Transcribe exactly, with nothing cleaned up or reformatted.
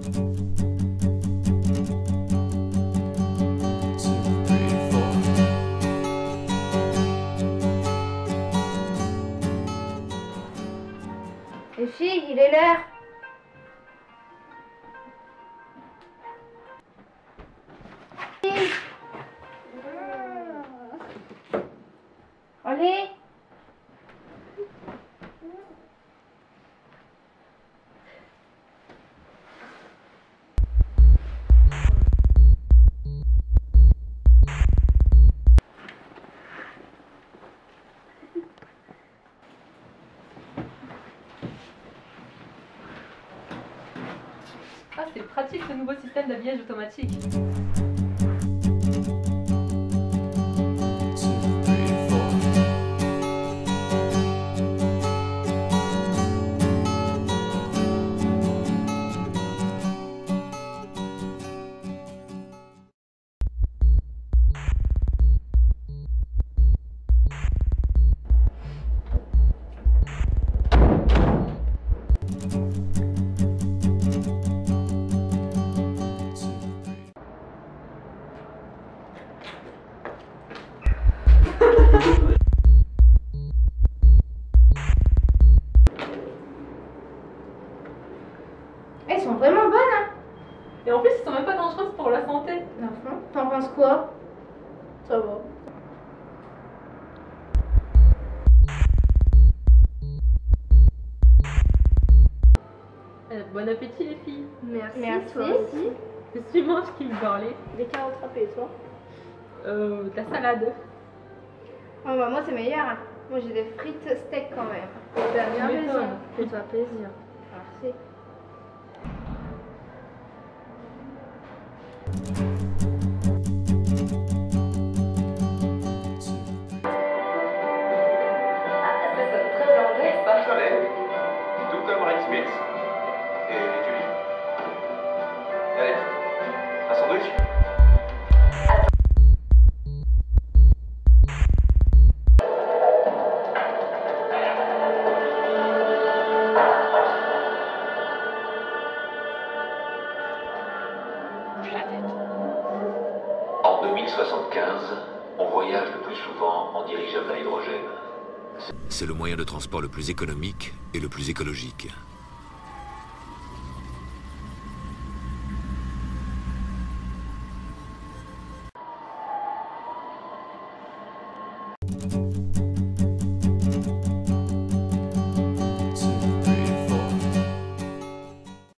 Les filles, il est l'heure. Allez. Ah, c'est pratique ce nouveau système d'habillage automatique. Elles sont vraiment bonnes, hein. Et en plus, ils sont même pas dangereuses pour la santé. Enfin, t'en penses quoi? Ça va. Euh, bon appétit les filles. Merci. Merci. Toi aussi. Qu'est-ce que tu manges qui me parlait? Des carottes râpées, toi? Euh, de la salade. Oh, bah, moi, c'est meilleur. Hein. Moi, j'ai des frites steak quand même. T'as bien Tu raison. m'étonnes. Fais-toi plaisir. Merci. Soleil, tout comme Rick Smith et les tulipes. Allez, un sandwich? Puis la tête. En deux mille soixante-quinze, on voyage le plus souvent en dirigeable à hydrogène. C'est le moyen de transport le plus économique et le plus écologique.